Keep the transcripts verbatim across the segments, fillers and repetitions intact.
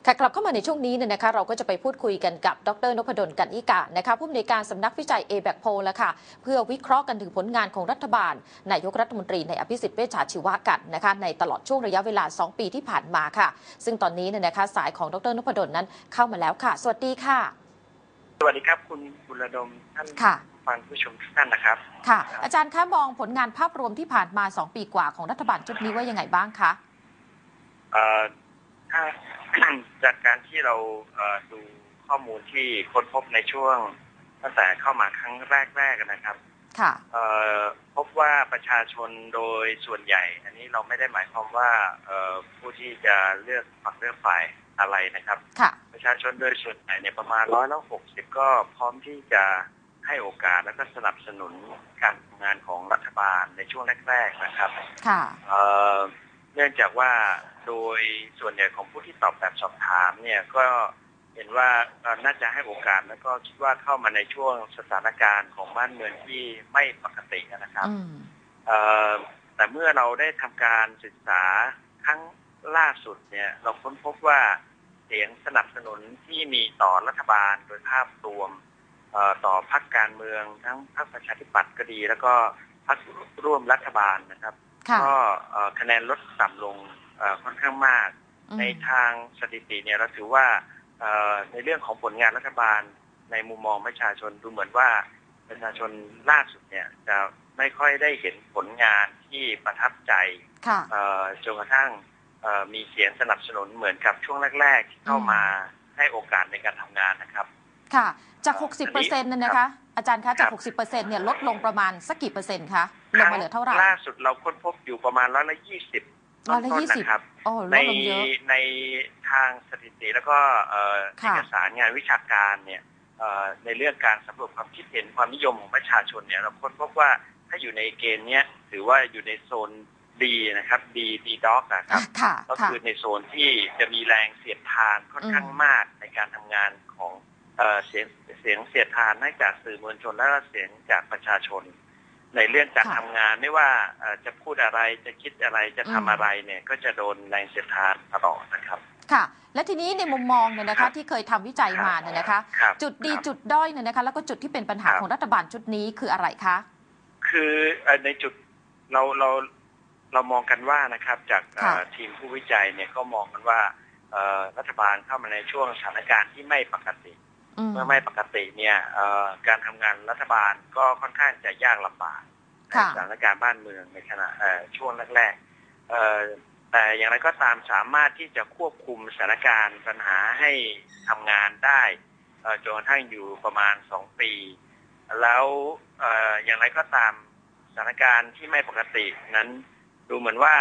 ค่ะกลับเข้ามาในช่วงนี้เนี่ยนะคะเราก็จะไปพูดคุยกันกับดรนพดลกันอิกะนะคะผู้อำนวยการสำนักวิจัย เอ แบค โพล แล้วค่ะเพื่อวิเคราะห์กันถึงผลงานของรัฐบาลนายกรัฐมนตรีในอภิสิทธิ์เวชชาชีวะกันนะคะในตลอดช่วงระยะเวลาสองปีที่ผ่านมาค่ะซึ่งตอนนี้เนี่ยนะคะสายของดรนพดลนั้นเข้ามาแล้วค่ะสวัสดีค่ะสวัสดีครับคุณบุรดมท่านฟังผู้ชมทุกท่านนะครับค่ะอาจารย์คะมองผลงานภาพรวมที่ผ่านมาสองปีกว่าของรัฐบาลชุดนี้ว่ายังไงบ้างคะเอ่อถ้าจากการที่เราดูข้อมูลที่ค้นพบในช่วงตั้งแต่เข้ามาครั้งแรกๆนะครับค่ะพบว่าประชาชนโดยส่วนใหญ่อันนี้เราไม่ได้หมายความว่าผู้ที่จะเลือกฝักเลือกฝ่ายอะไรนะครับประชาชนโดยส่วนใหญ่เนี่ยประมาณร้อยละหกสิบก็พร้อมที่จะให้โอกาสและก็สนับสนุนการทำงานของรัฐบาลในช่วงแรกๆนะครับเนื่องจากว่าโดยส่วนใหญ่ของผู้ที่ตอบแบบสอบถามเนี่ยก็เห็นว่าน่าจะให้โอกาสแล้วก็คิดว่าเข้ามาในช่วงสถานการณ์ของบ้านเมืองที่ไม่ปกตินะครับแต่เมื่อเราได้ทำการศึกษาครั้งล่าสุดเนี่ยเราค้นพบว่าเสียงสนับสนุนที่มีต่อรัฐบาลโดยภาพรวมต่อพรรคการเมืองทั้งพรรคประชาธิปัตย์ก็ดีแล้วก็พรรคร่วมรัฐบาลนะครับก็คะแนนลดต่ำลงค่อนข้างมากในทางสถิติเนี่ยเราถือว่าในเรื่องของผลงานรัฐบาลในมุมมองประชาชนดูเหมือนว่าประชาชนล่าสุดเนี่ยจะไม่ค่อยได้เห็นผลงานที่ประทับใจจนกระทั่งมีเสียงสนับสนุนเหมือนกับช่วงแรกๆที่เข้ามาให้โอกาสในการทำงานนะครับค่ะจาก หกสิบเปอร์เซ็นต์ นั่นนะคะอาจารย์คะจาก หกสิบเปอร์เซ็นต์ เนี่ยลดลงประมาณสักกี่เปอร์เซ็นต์คะลงมาเหลือเท่าไหร่ล่าสุดเราค้นพบอยู่ประมาณร้อยละยี่สิบร้อยละยี่สิบนะครับในในทางสถิติแล้วก็เอกสารงานวิชาการเนี่ยในเรื่องการสำรวจความคิดเห็นความนิยมของประชาชนเนี่ยเราค้นพบว่าถ้าอยู่ในเกณฑ์เนี้ยถือว่าอยู่ในโซนดีนะครับดีดีด็อกนะครับก็คือในโซนที่จะมีแรงเสียดทานค่อนข้างมากในการทำงานของเสียงเสียงเสียดทานให้จากสื่อมวลชนและเสียงจากประชาชนในเรื่องการทำงานไม่ว่าจะพูดอะไรจะคิดอะไรจะทำอะไรเนี่ยก็จะโดนแรงเสียดทานตลอดนะครับค่ะและทีนี้ในมุมมองเนี่ยนะคะที่เคยทำวิจัยมาเนี่ยนะคะจุดดีจุดด้อยเนี่ยนะคะแล้วก็จุดที่เป็นปัญหาของรัฐบาลชุดนี้คืออะไรคะคือในจุดเราเราเรามองกันว่านะครับจากทีมผู้วิจัยเนี่ยก็มองกันว่ารัฐบาลเข้ามาในช่วงสถานการณ์ที่ไม่ปกติเมื่อไม่ปกติเนี่ยการทำงานรัฐบาลก็ค่อนข้างจะยากลำบากในสถานการณ์บ้านเมืองในขณะช่วงแรกๆแต่อย่างไรก็ตามสามารถที่จะควบคุมสถานการณ์ปัญหาให้ทำงานได้จนกระทั่งอยู่ประมาณสองปีแล้วอย่างไรก็ตามสถานการณ์ที่ไม่ปกตินั้นดูเหมือนว่า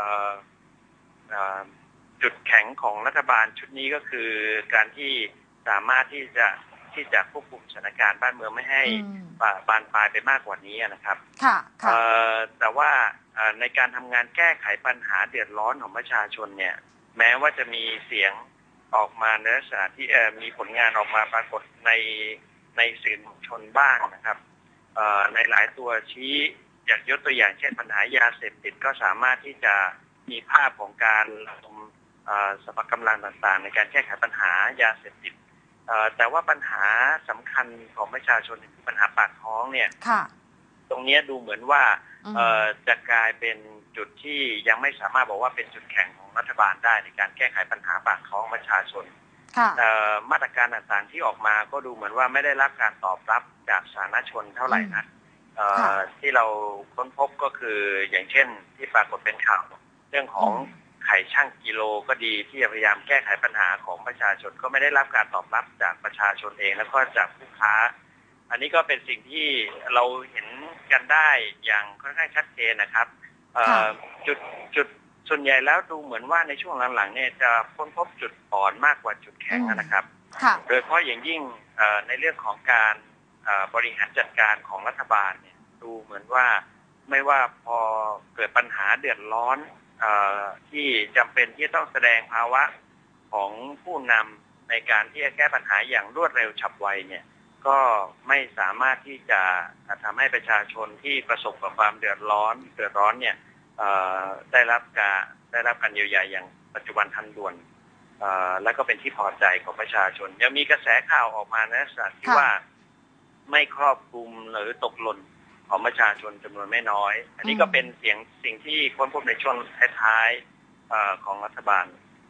จุดแข็งของรัฐบาลชุดนี้ก็คือการที่สามารถที่จะที่จะควบคุมสถานการณ์บ้านเมืองไม่ให้บานปลายไปมากกว่านี้นะครับแต่ว่าในการทำงานแก้ไขปัญหาเดือดร้อนของประชาชนเนี่ยแม้ว่าจะมีเสียงออกมาในลักษณะที่มีผลงานออกมาปรากฏในในสื่อมวลชนบ้างนะครับในหลายตัวชี้อย่างยกตัวอย่างเช่นปัญหายาเสพติดก็สามารถที่จะมีภาพของการระดมสรรพกำลังต่างๆในการแก้ไขปัญหายาเสพติดแต่ว่าปัญหาสำคัญของประชาชนคือปัญหาปากท้องเนี่ยตรงนี้ดูเหมือนว่าจะกลายเป็นจุดที่ยังไม่สามารถบอกว่าเป็นจุดแข็งของรัฐบาลได้ในการแก้ไขปัญหาปากท้องประชาชนมาตรการต่างๆที่ออกมาก็ดูเหมือนว่าไม่ได้รับการตอบรับจากสาธารณชนเท่าไหร่นะที่เราค้นพบก็คืออย่างเช่นที่ปรากฏเป็นข่าวเรื่องของไข่ช่างกิโลก็ดีที่พยายามแก้ไขปัญหาของประชาชนก็ไม่ได้รับการตอบรับจากประชาชนเองแล้วก็จากผู้ค้าอันนี้ก็เป็นสิ่งที่เราเห็นกันได้อย่างค่อนข้างชัดเจนนะครับจุดจุดส่วนใหญ่แล้วดูเหมือนว่าในช่วงหลังๆเนี่ยจะค้นพบจุดอ่อนมากกว่าจุดแข็งนะครับโดยเฉพาะอย่างยิ่งในเรื่องของการบริหารจัดการของรัฐบาลเนี่ยดูเหมือนว่าไม่ว่าพอเกิดปัญหาเดือดร้อนที่จำเป็นที่ต้องแสดงภาวะของผู้นำในการที่จะแก้ปัญหาอย่างรวดเร็วฉับไวเนี่ยก็ไม่สามารถที่จะทำให้ประชาชนที่ประสบกับความเดือดร้อนเดือดร้อนเนี่ยได้รับการได้รับการเยียวยาอย่างปัจจุบันทันด่วนและก็เป็นที่พอใจของประชาชนยังมีกระแสข่าวออกมาในลักษณะที่ว่าไม่ครอบคลุมหรือตกหล่นของประชาชนจำนวนไม่น้อยอันนี้ก็เป็นเสียงสิ่งที่ค้นพบในช่วงท้ายๆของรัฐบาล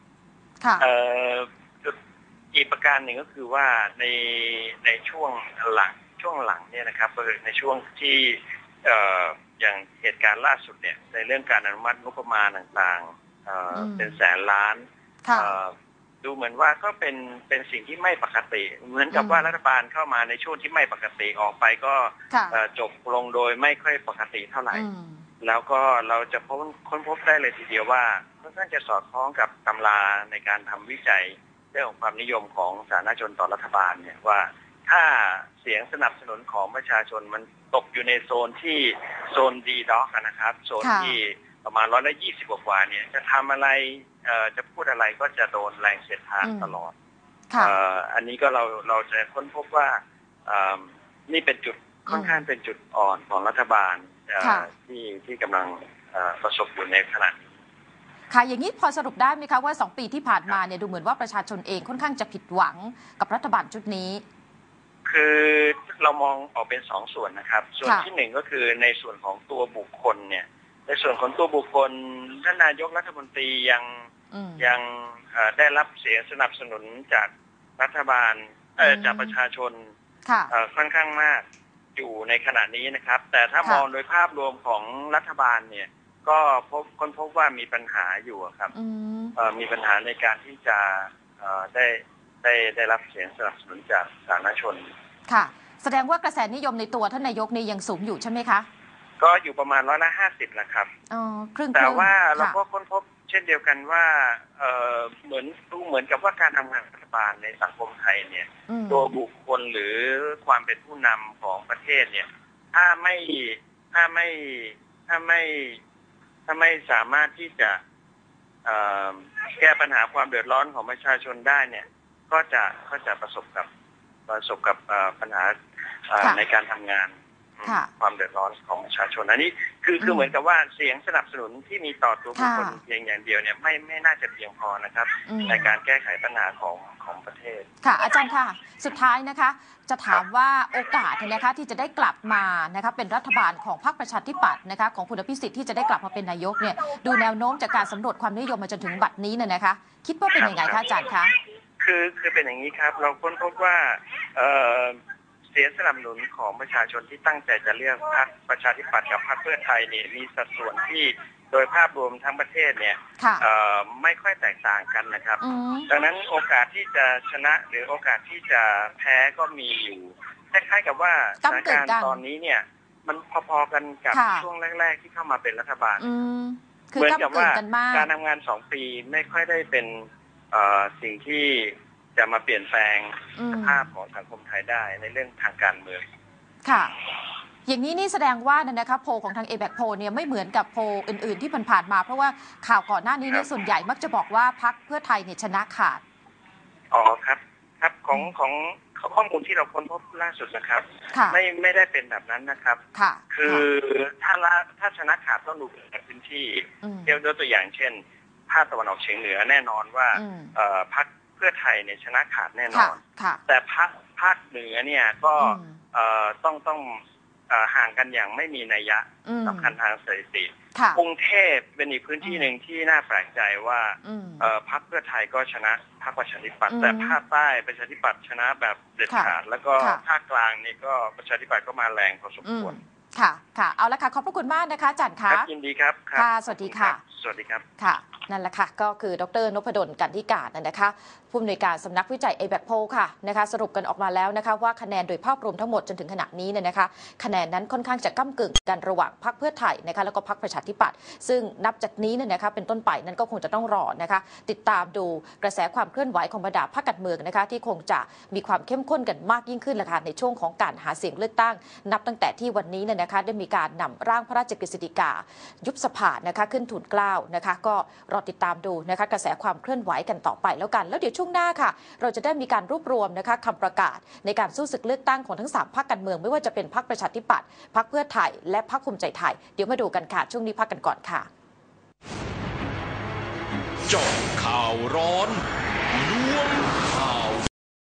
อีกประการหนึ่งก็คือว่าในในช่วงหลังช่วงหลังเนี่ยนะครับในช่วงที่อย่างเหตุการณ์ล่าสุดเนี่ยในเรื่องการอนุมัติงบประมาณต่างๆเป็นแสนล้านดูเหมือนว่าก็เป็นเป็นสิ่งที่ไม่ปกติเหมือนกับว่ารัฐบาลเข้ามาในช่วงที่ไม่ปกติออกไปก็จบลงโดยไม่ค่อยปกติเท่าไหร่แล้วก็เราจะพบค้นพบได้เลยทีเดียวว่าค่อนข้างจะสอดคล้องกับตำราในการทำวิจัยเรื่องของความนิยมของสาธารณชนต่อรัฐบาลเนี่ยว่าถ้าเสียงสนับสนุนของประชาชนมันตกอยู่ในโซนที่โซนดีด็อกนะครับโซนที่ประมาณร้อยละยี่สิบกว่าเนี่ยจะทำอะไรจะพูดอะไรก็จะโดนแรงเสียดทานตลอดอันนี้ก็เราเราจะค้นพบว่านี่เป็นจุดค่อนข้างเป็นจุดอ่อนของรัฐบาลที่ที่กำลังประสบอยู่ในขณะนี้ค่ะอย่างนี้พอสรุปได้ไหมคะว่าสองปีที่ผ่านมาเนี่ยดูเหมือนว่าประชาชนเองค่อนข้างจะผิดหวังกับรัฐบาลชุดนี้คือเรามองออกเป็นสองส่วนนะครับส่วนที่หนึ่งก็คือในส่วนของตัวบุคคลเนี่ยในส่วนของตัวบุคคลท่านนายกรัฐมนตรียังยังได้รับเสียงสนับสนุนจากรัฐบาลจากประชาชนค่อนข้างมากอยู่ในขณะนี้นะครับแต่ถ้ามองโดยภาพรวมของรัฐบาลเนี่ยก็พบค้นพบว่ามีปัญหาอยู่ครับมีปัญหาในการที่จะได้ได้ได้รับเสียงสนับสนุนจากสาธารณชนค่ะแสดงว่ากระแสนิยมในตัวท่านนายกนี่ยังสูงอยู่ใช่ไหมคะก็อยู่ประมาณร้อยละห้าสิบนะครับอ๋อครึ่งแต่ว่าเราก็ค้นพบเช่นเดียวกันว่าเอ่อเหมือนดูเหมือนกับว่าการทำงานรัฐบาลในสังคมไทยเนี่ยตัวบุคคลหรือความเป็นผู้นำของประเทศเนี่ยถ้าไม่ถ้าไม่ถ้าไม่ถ้าไม่สามารถที่จะแก้ปัญหาความเดือดร้อนของประชาชนได้เนี่ยก็จะก็จะประสบกับประสบกับปัญหาในการทำงานความเดือดร้อนของประชาชนอันนี้คือคือเหมือนกับว่าเสียงสนับสนุนที่มีต่อตัวบุคคลเพียงอย่างเดียวเนี่ยไม่ไม่น่าจะเพียงพอนะครับในการแก้ไขปัญหาของของประเทศค่ะอาจารย์ค่ะสุดท้ายนะคะจะถามว่าโอกาสนะคะที่จะได้กลับมานะคะเป็นรัฐบาลของพรรคประชาธิปัตย์นะคะของคุณอภิสิทธิ์ที่จะได้กลับมาเป็นนายกเนี่ยดูแนวโน้มจากการสำรวจความนิยมมาจนถึงบัดนี้เนี่ยนะคะคิดว่าเป็นยังไงคะอาจารย์คะคือคือเป็นอย่างนี้ครับเราค้นพบว่าเอ่อเสียงสนับสนุนของประชาชนที่ตั้งใจจะเลือกพรรคประชาธิปัตย์กับพรรคเพื่อไทยเนี่ยมีสัดส่วนที่โดยภาพรวมทั้งประเทศเนี่ยไม่ค่อยแตกต่างกันนะครับดังนั้นโอกาสที่จะชนะหรือโอกาสที่จะแพ้ก็มีอยู่คล้ายๆกับว่าสถานการณ์ตอนนี้เนี่ยมันพอๆกันกับช่วงแรกๆที่เข้ามาเป็นรัฐบาลเหมือนกับว่าการทำงานสองปีไม่ค่อยได้เป็นสิ่งที่จะมาเปลี่ยนแปลงสภาพของสังคมไทยได้ในเรื่องทางการเมืองค่ะอย่างนี้นี่แสดงว่านะคะโพลของทาง เอ แบค โพลเนี่ยไม่เหมือนกับโพลอื่นๆที่ผ่านๆมาเพราะว่าข่าวก่อนหน้านี้เนี่ยส่วนใหญ่มักจะบอกว่าพรรคเพื่อไทยเนี่ยชนะขาดอ๋อครับครับของของข้อมูลที่เราค้นพบล่าสุดนะครับไม่ไม่ได้เป็นแบบนั้นนะครับค่ะคือถ้าถ้าชนะขาดต้องดูในพื้นที่เทียบด้วยตัวอย่างเช่นภาคตะวันออกเฉียงเหนือแน่นอนว่าพรรคเพื่อไทยเนี่ยชนะขาดแน่นอนแต่ภาคภาคเหนือเนี่ยก็ต้องต้องห่างกันอย่างไม่มีนัยยะสำคัญทางสถิติกรุงเทพเป็นอีกพื้นที่หนึ่งที่น่าแปลกใจว่าพรรคเพื่อไทยก็ชนะพรรคประชาธิปัตย์แต่ภาคใต้ประชาธิปัตย์ชนะแบบเด็ดขาดแล้วก็ภาคกลางนี่ก็ประชาธิปัตย์ก็มาแรงพอสมควรค่ะค่ะเอาละค่ะขอบพระคุณมากนะคะอาจารย์คะยินดีครับค่ะสวัสดีค่ะสวัสดีครับค่ะนั่นแหละค่ะก็คือดร.นพดล กันธิการนะคะผู้อำนวยการสำนักวิจัย เอ แบค โพลค่ะนะคะสรุปกันออกมาแล้วนะคะว่าคะแนนโดยภาพรวมทั้งหมดจนถึงขณะนี้เนี่ยนะคะคะแนนนั้นค่อนข้างจะก้ำกึ่งกันระหว่างพรรคเพื่อไทยนะคะแล้วก็พรรคประชาธิปัตย์ซึ่งนับจากนี้เนี่ยนะคะเป็นต้นไปนั้นก็คงจะต้องรอนะคะติดตามดูกระแสความเคลื่อนไหวของบรรดาพรรคการเมืองนะคะที่คงจะมีความเข้มข้นกันมากยิ่งขึ้นละค่ะในช่วงของการหาเสียงเลือกตั้งนับตั้งแต่ที่วันนี้เนี่ยนะคะได้มีการนำร่างพระราชกฤษฎีกายุบสภานะคะขึ้นทูลเกล้านะคะก็รอติดตามดูนะคะกระแสความเคลื่อนไหวกันต่อไปแล้วกันแล้วเดี๋ยวช่วงหน้าค่ะเราจะได้มีการรวบรวมนะคะคำประกาศในการสู้ศึกเลือกตั้งของทั้งสามพรรคการเมืองไม่ว่าจะเป็นพรรคประชาธิปัตย์พรรคเพื่อไทยและพรรคภูมิใจไทยเดี๋ยวมาดูกันค่ะช่วงนี้พักกันก่อนค่ะเจาะข่าวร้อน